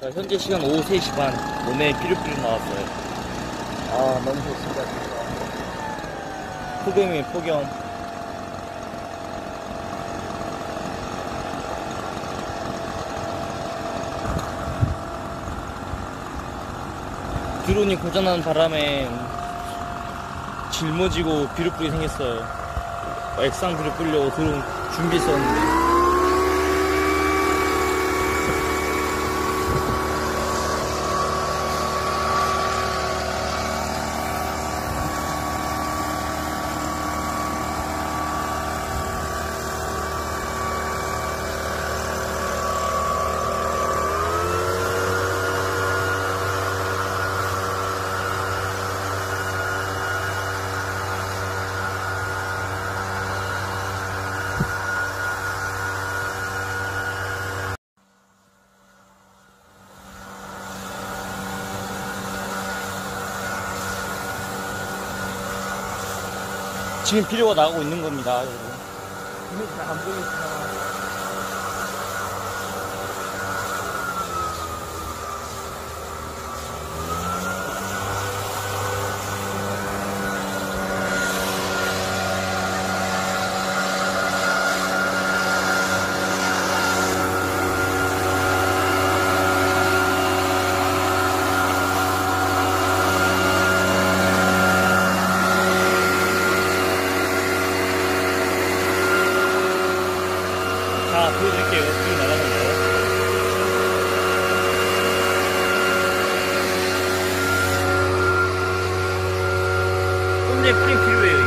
자, 현재 시간 오후 3시 반. 몸에 피를 뿌리러 나왔어요. 아, 너무 좋습니다, 진짜. 폭염이에요, 폭염. 드론이 고장나는 바람에 짊어지고 비료불이 생겼어요. 액상 비료 뿌리려고 드론 준비했었는데. 지금 비료가 나가고 있는 겁니다, 여러분. 눈에 잘 안 보이시나. 자, 보여드릴게요. 지금 나가는 거. 현재 뿌린 필요해요.